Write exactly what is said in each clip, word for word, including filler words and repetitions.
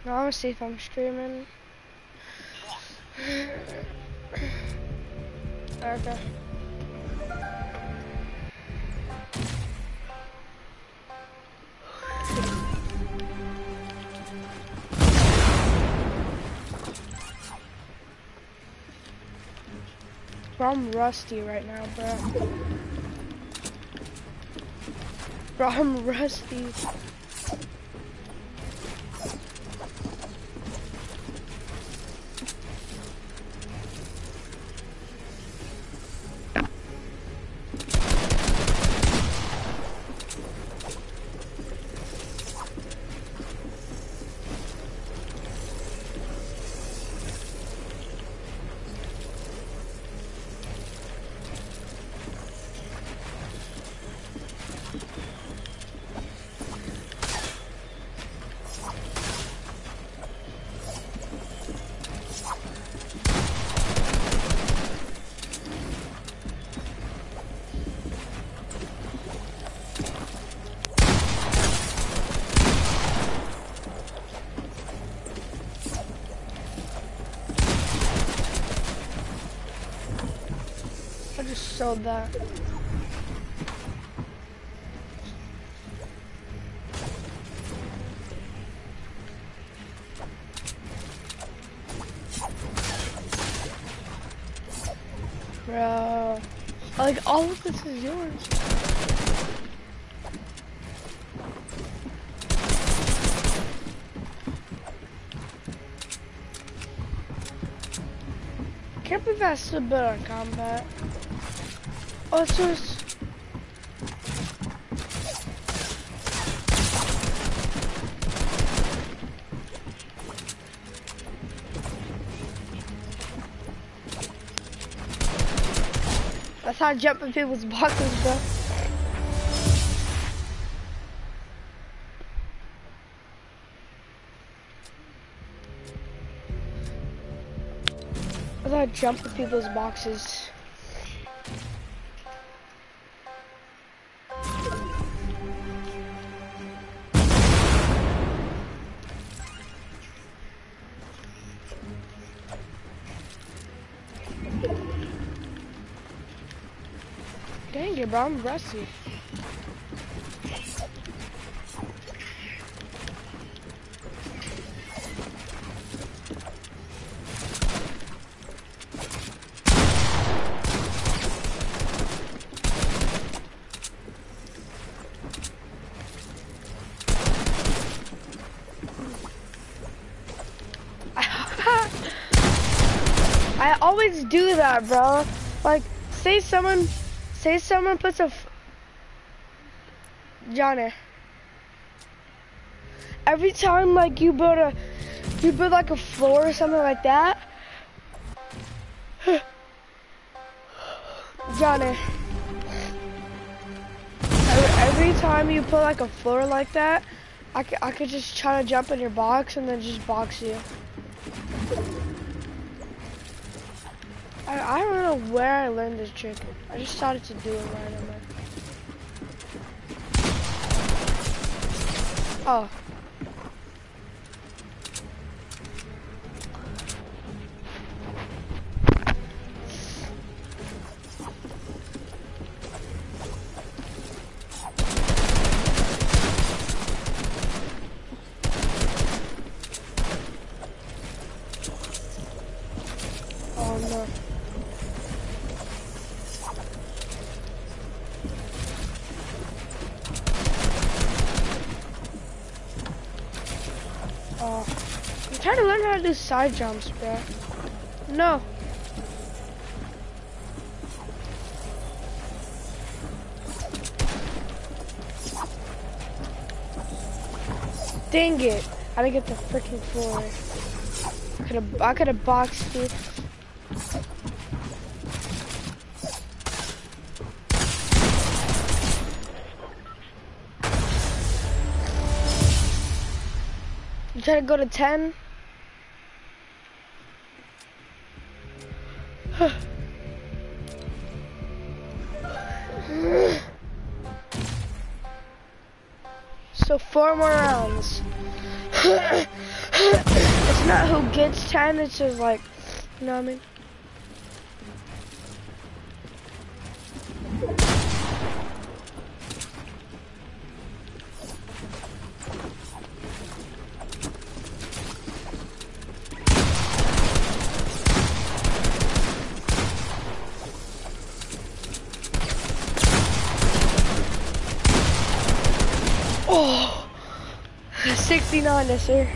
I wanna see if I'm streaming. Okay. Bro, I'm rusty right now, bro. Bro, I'm rusty. I just sold that. Bro, like all of this is yours. Can't believe I still built on combat. Oh, it's just... That's how I jump in people's boxes, bro. That's how I jump in people's boxes. Dang it, bro, I'm rusty. I always do that, bro. Like, say someone... Say someone puts a f Johnny. Every time like you build a you build like a floor or something like that. Johnny. Every, every time you put like a floor like that, I could, I could just try to jump in your box and then just box you. I, I don't know where I learned this trick. I just started to do it randomly. Oh. Oh no. Oh, I'm trying to learn how to do side jumps, bro. No. Dang it! I didn't get the freaking floor. Could have, I could have boxed you. You try to go to ten. So four more rounds. It's not who gets ten, it's just like, you know what I mean? Oh, sixty-nine, yes, sir.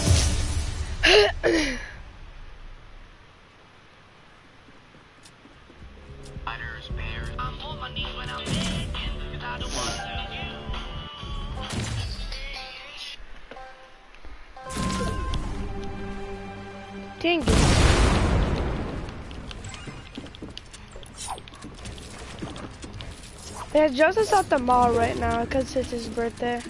Dang it. Yeah, Joseph's at the mall right now because it's his birthday.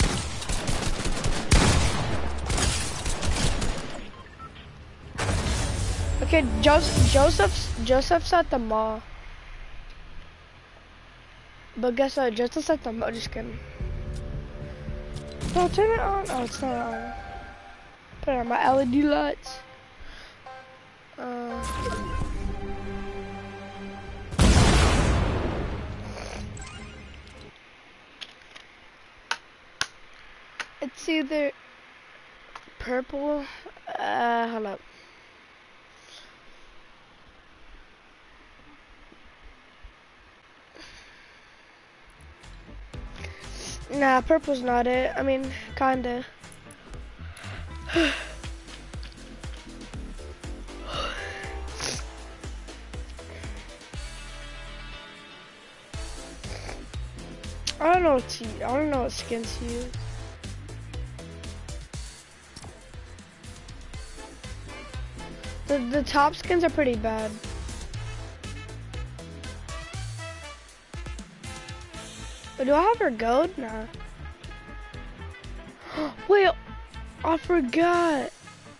Okay, Joseph, Joseph's Joseph's at the mall. But guess what? Joseph's at the mall. Just kidding. No, turn it on. Oh, it's not on. Put it on my L E D lights. Uh, it's either purple. Uh, hold up. Nah, purple's not it. I mean, kinda. I don't know what to, I don't know what skins to use. The the top skins are pretty bad. But do I have her gold? Nah. Wait, I forgot.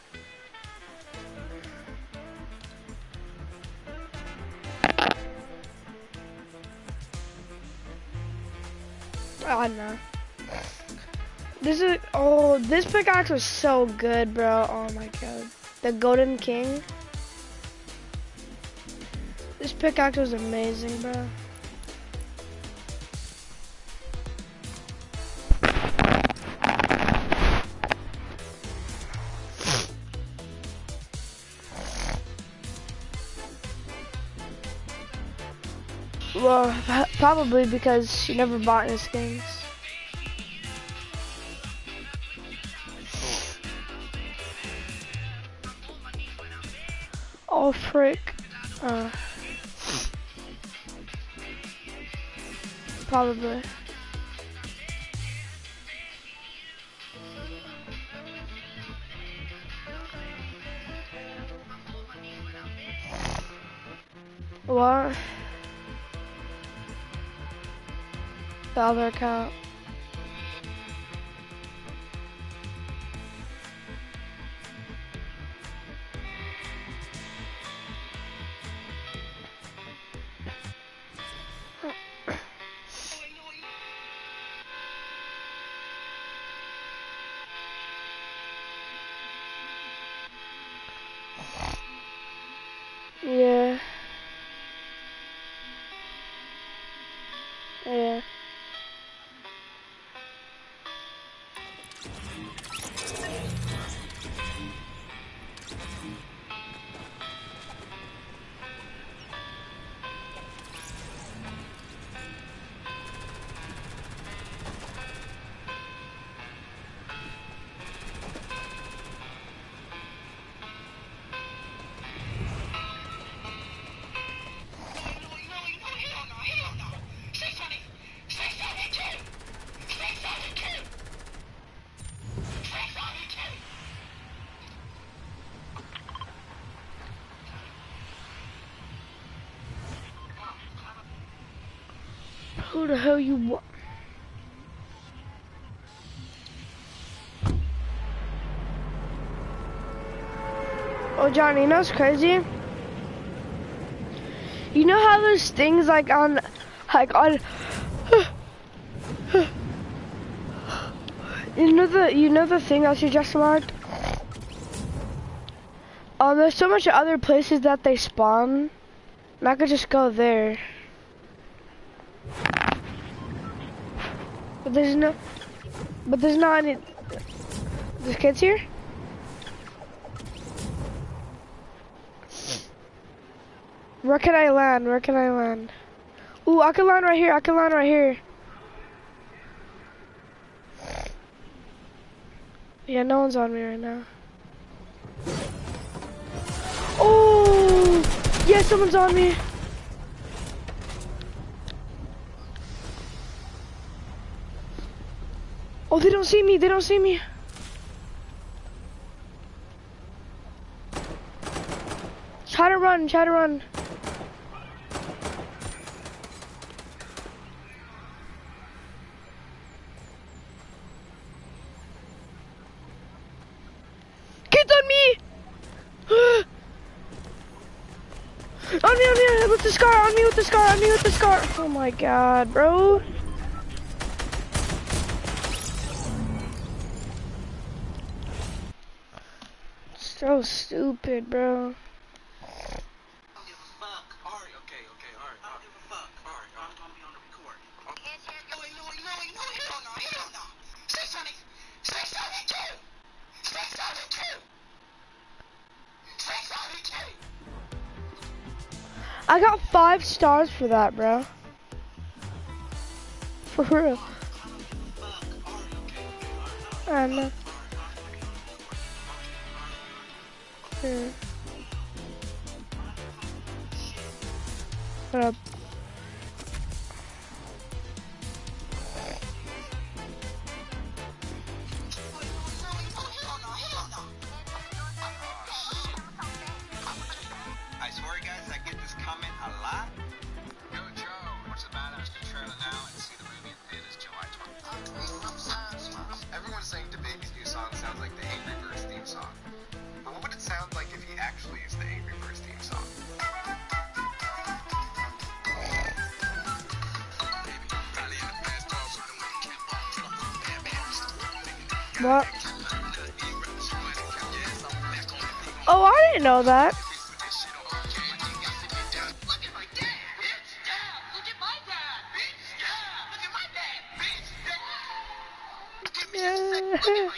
Oh no. This is, oh, this pickaxe was so good, bro. Oh my god. The Golden King. This pickaxe was amazing, bro. Well, probably because she never bought any skins. Oh frick. Uh, probably. What? The other account. Yeah. Yeah. Who the hell you want? Oh, Johnny, you know what's crazy? You know how there's things like on, like on, You know the you know the thing that you just marked? Um, there's so much other places that they spawn. And I could just go there. But there's no, but there's not any. There's kids here? Where can I land? Where can I land? Ooh, I can land right here. I can land right here. Yeah, no one's on me right now. Oh, yeah, someone's on me. Oh, they don't see me. They don't see me. Try to run. Try to run. Kids on me! On me, on me, with the scar, on me with the scar, on me with the scar. Oh my god, bro. So stupid, bro. I got five stars for that, bro. For real. I know. Here. What up? What? Oh, I didn't know that. Yeah.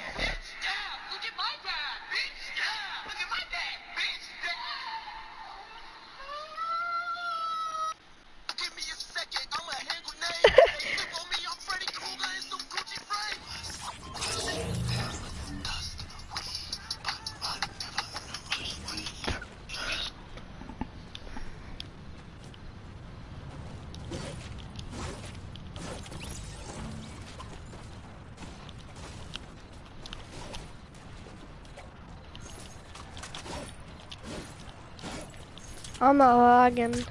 I'm not lagging.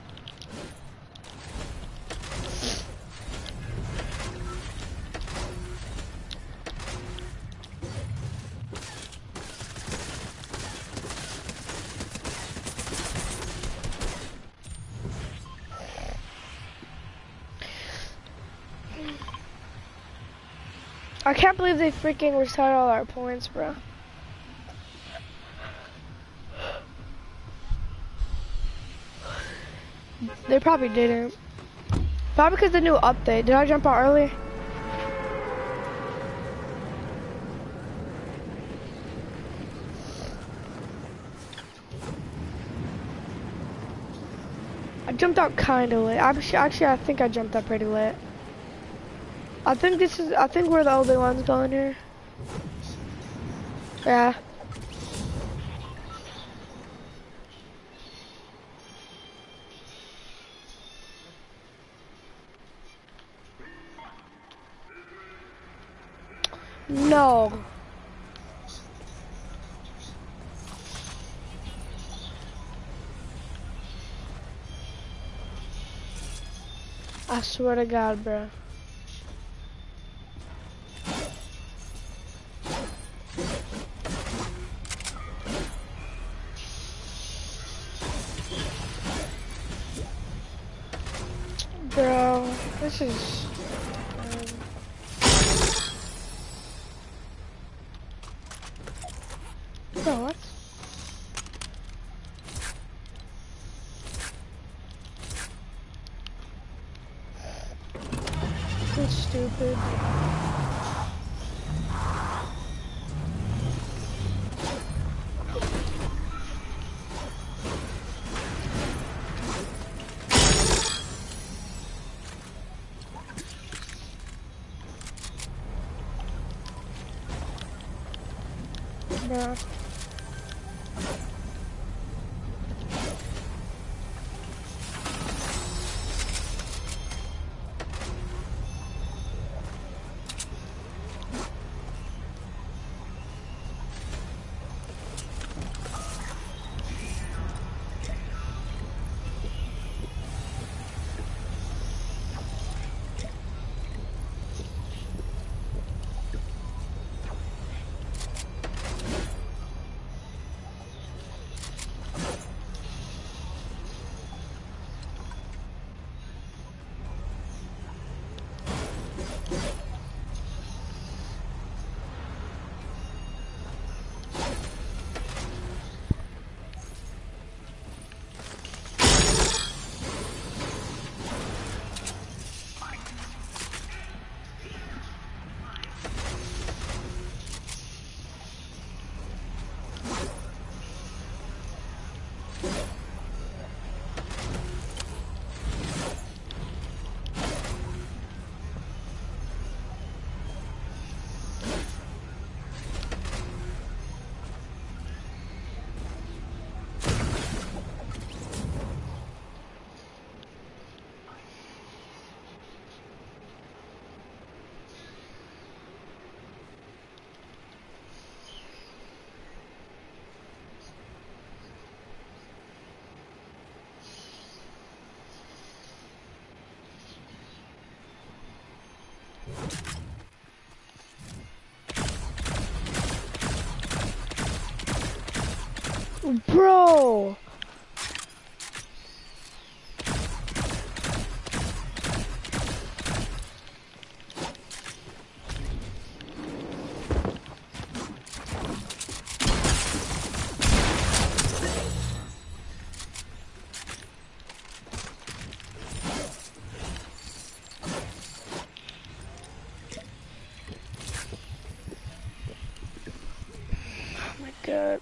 I can't believe they freaking reset all our points, bro. They probably didn't. Probably because the new update. Did I jump out early? I jumped out kind of late. Actually, actually, I think I jumped out pretty late. I think this is. I think we're the only ones going here. Yeah. No. I swear to God, bro. Bro, this is... Um... stupid. Bruh. Bro. Oh my god.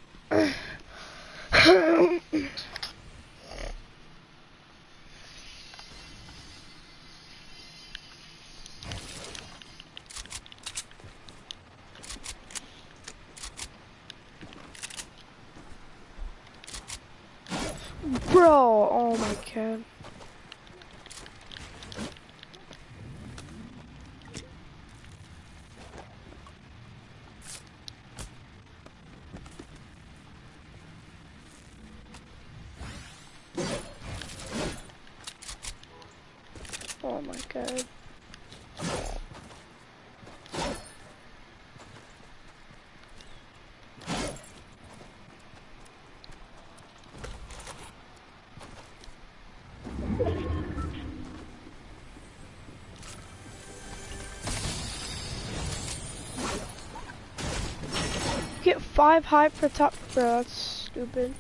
Bro, oh my god. Oh my god. Get five hype for top, bro. That's stupid.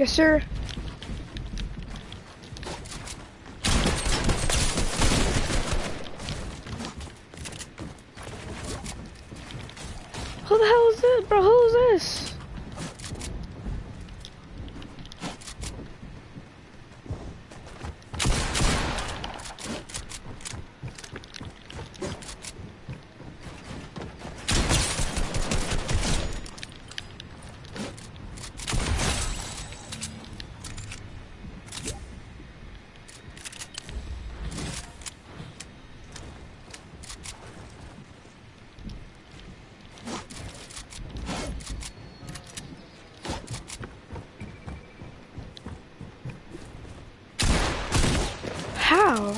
Yes, sir. Who the hell is this, bro? Who is this? How?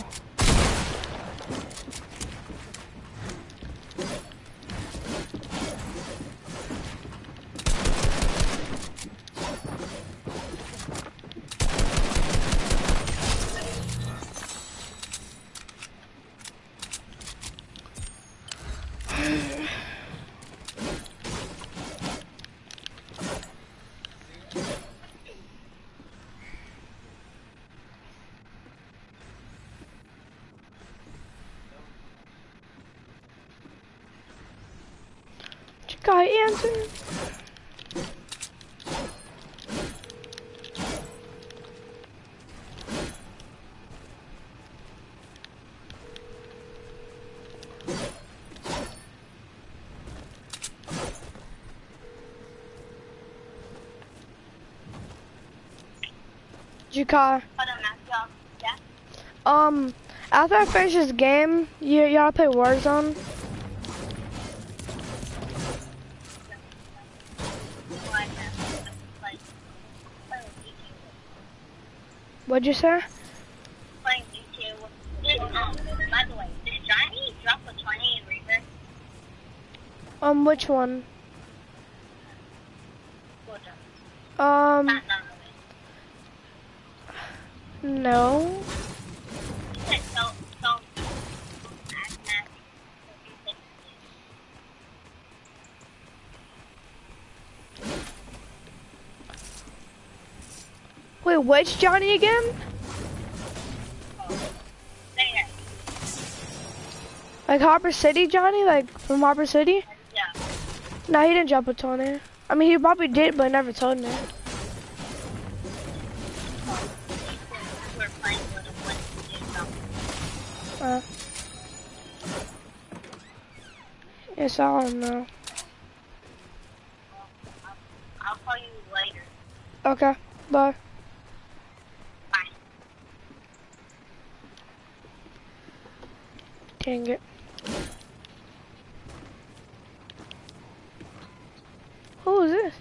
Guy answer. Jakai. Yeah. Um, after I finish this game, you you gotta play Warzone. What'd you say? Playing G T A. Did, um, by the way, did Johnny drop a twenty in Reaper? Um, which one? Well done. Um, Not none of it. no. He said so, so, act nasty. He said, Wait, which Johnny again? oh, there. Like Harper City Johnny? Like from Harper City? Yeah. No, he didn't drop a twenty. I mean, he probably did, but never told me. He said we were playing with him when he did something. Uh, yes, I don't know. I'll, I'll call you later. Okay, bye. Bye. Dang it. Who is this?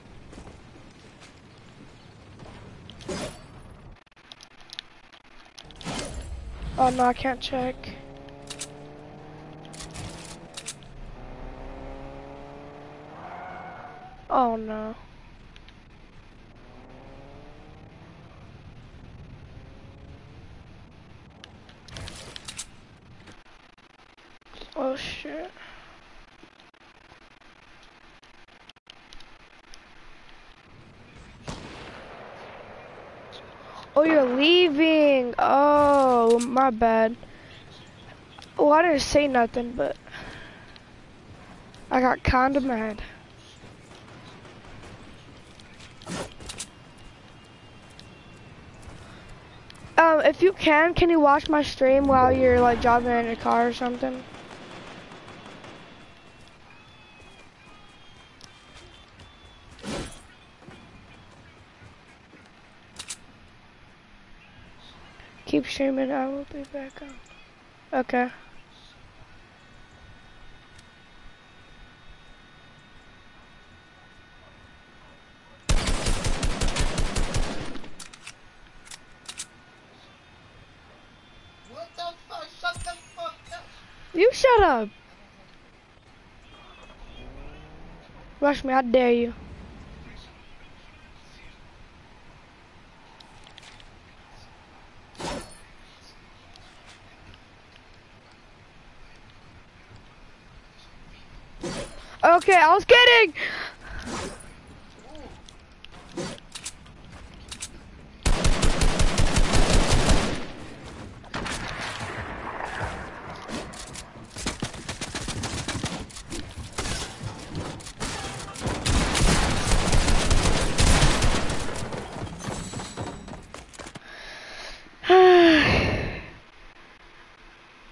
Oh no, I can't check. Oh no. Oh shit. Oh, you're leaving. Oh, my bad. Oh, I didn't say nothing, but I got kinda mad. Um, if you can, can you watch my stream while you're like driving in your car or something? Keep streaming, I will be back on. Okay. What the fuck? Shut the fuck up! You shut up. Rush me, I dare you. Okay, I was kidding.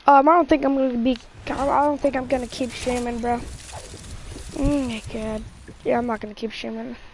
Um, I don't think I'm gonna be. I don't think I'm gonna keep streaming, bro. Oh my god. Yeah, I'm not gonna keep streaming.